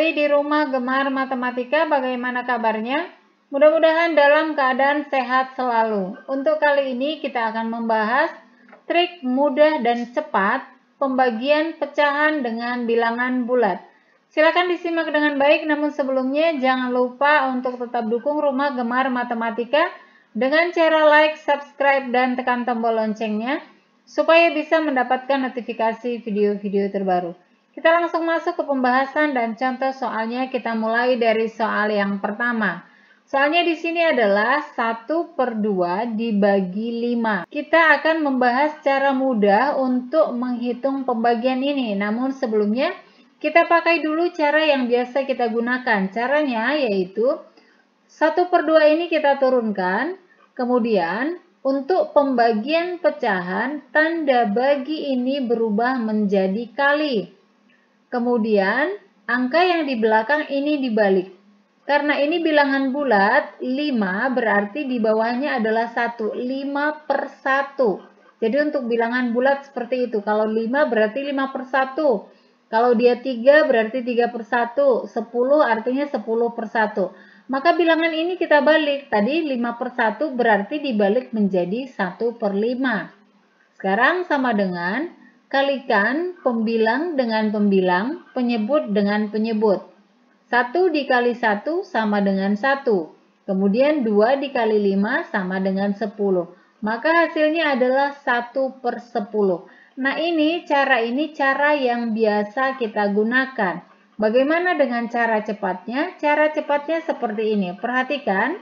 kembali di Rumah Gemar Matematika. Bagaimana kabarnya? Mudah-mudahan dalam keadaan sehat selalu. Untuk kali ini kita akan membahas trik mudah dan cepat pembagian pecahan dengan bilangan bulat. Silakan disimak dengan baik, namun sebelumnya jangan lupa untuk tetap dukung Rumah Gemar Matematika dengan cara like, subscribe, dan tekan tombol loncengnya supaya bisa mendapatkan notifikasi video-video terbaru. Kita langsung masuk ke pembahasan dan contoh soalnya. Kita mulai dari soal yang pertama. Soalnya di sini adalah 1/2 dibagi 5. Kita akan membahas cara mudah untuk menghitung pembagian ini. Namun sebelumnya kita pakai dulu cara yang biasa kita gunakan. Caranya yaitu 1/2 ini kita turunkan. Kemudian untuk pembagian pecahan, tanda bagi ini berubah menjadi kali. Kemudian, angka yang di belakang ini dibalik. Karena ini bilangan bulat, 5 berarti di bawahnya adalah 1. 5/1. Jadi untuk bilangan bulat seperti itu. Kalau 5 berarti 5/1. Kalau dia 3 berarti 3/1. 10 artinya 10/1. Maka bilangan ini kita balik. Tadi 5/1 berarti dibalik menjadi 1/5. Sekarang sama dengan kalikan pembilang dengan pembilang, penyebut dengan penyebut. 1 dikali 1 sama dengan 1. Kemudian 2 dikali 5 sama dengan 10. Maka hasilnya adalah 1/10. Nah ini cara yang biasa kita gunakan. Bagaimana dengan cara cepatnya? Cara cepatnya seperti ini. Perhatikan.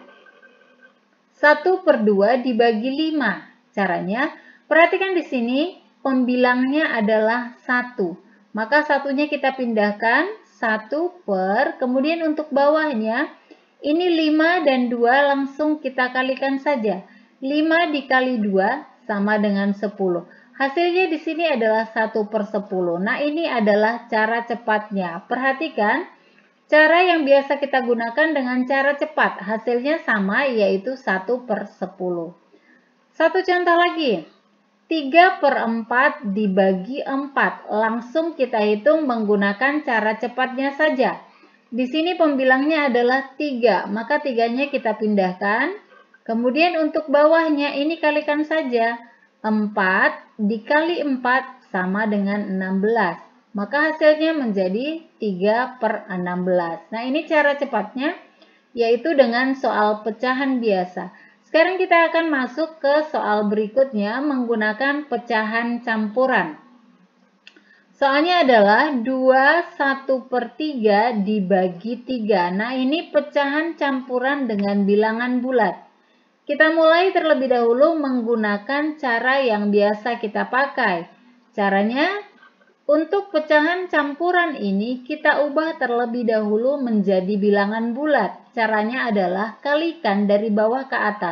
1/2 dibagi 5. Caranya, perhatikan di sini. Pembilangnya adalah 1. Maka satunya kita pindahkan 1 kemudian untuk bawahnya ini 5 dan 2 langsung kita kalikan saja. 5 dikali 2 sama dengan 10. Hasilnya di sini adalah 1/10. Nah, ini adalah cara cepatnya. Perhatikan cara yang biasa kita gunakan dengan cara cepat. Hasilnya sama, yaitu 1/10. Satu contoh lagi. 3/4 dibagi 4. Langsung kita hitung menggunakan cara cepatnya saja. Di sini pembilangnya adalah 3, maka 3-nya kita pindahkan. Kemudian untuk bawahnya ini kalikan saja. 4 dikali 4 sama dengan 16. Maka hasilnya menjadi 3/16. Nah ini cara cepatnya, yaitu dengan soal pecahan biasa. Sekarang kita akan masuk ke soal berikutnya menggunakan pecahan campuran. Soalnya adalah 1/3 dibagi 3. Nah ini pecahan campuran dengan bilangan bulat. Kita mulai terlebih dahulu menggunakan cara yang biasa kita pakai. Caranya, untuk pecahan campuran ini kita ubah terlebih dahulu menjadi bilangan bulat. Caranya adalah kalikan dari bawah ke atas.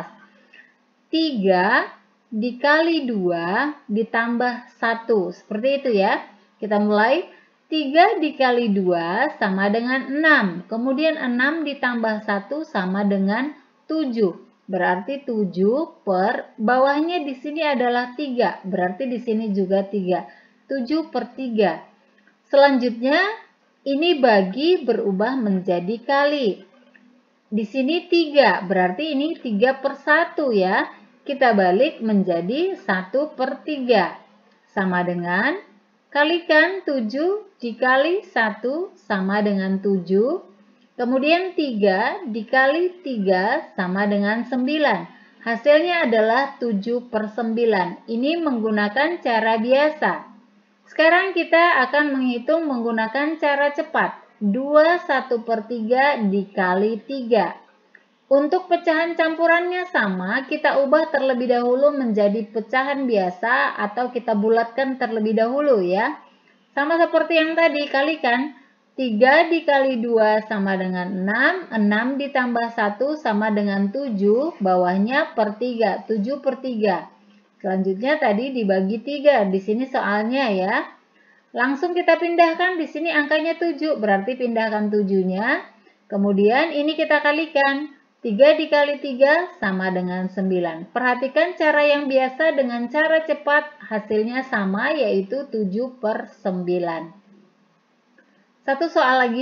3 dikali 2 ditambah 1. Seperti itu ya. Kita mulai. 3 dikali 2 sama dengan 6. Kemudian 6 ditambah 1 sama dengan 7. Berarti 7 per bawahnya di sini adalah 3. Berarti di sini juga 3. 7/3. Selanjutnya ini bagi berubah menjadi kali. Di sini 3, berarti ini 3/1 ya. Kita balik menjadi 1/3. Sama dengan kalikan 7 dikali 1 sama dengan 7. Kemudian 3 dikali 3 sama dengan 9. Hasilnya adalah 7/9. Ini menggunakan cara biasa. Sekarang kita akan menghitung menggunakan cara cepat. 1/3 dikali 3. Untuk pecahan campurannya sama, kita ubah terlebih dahulu menjadi pecahan biasa atau kita bulatkan terlebih dahulu ya. Sama seperti yang tadi, kalikan. 3 dikali 2 sama dengan 6. 6 ditambah 1 sama dengan 7. Bawahnya per 3. 7/3. Selanjutnya tadi dibagi 3. Di sini soalnya ya. Langsung kita pindahkan. Di sini angkanya 7. Berarti pindahkan 7-nya. Kemudian ini kita kalikan. 3 dikali 3 sama dengan 9. Perhatikan cara yang biasa dengan cara cepat. Hasilnya sama, yaitu 7/9. Satu soal lagi.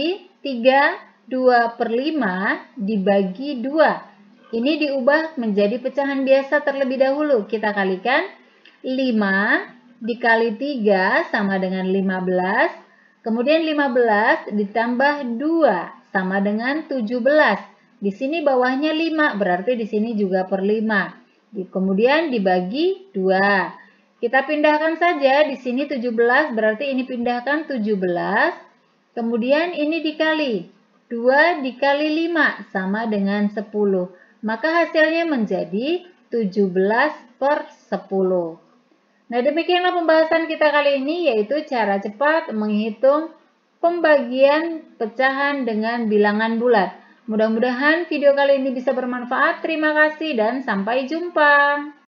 3/2/5 dibagi 2. Ini diubah menjadi pecahan biasa terlebih dahulu. Kita kalikan 5 dikali 3 sama dengan 15. Kemudian 15 ditambah 2 sama dengan 17. Di sini bawahnya 5, berarti di sini juga per 5. Kemudian dibagi 2. Kita pindahkan saja, di sini 17, berarti ini pindahkan 17. Kemudian ini dikali. 2 dikali 5 sama dengan 10. Maka hasilnya menjadi 17/10. Nah, demikianlah pembahasan kita kali ini, yaitu cara cepat menghitung pembagian pecahan dengan bilangan bulat. Mudah-mudahan video kali ini bisa bermanfaat. Terima kasih dan sampai jumpa.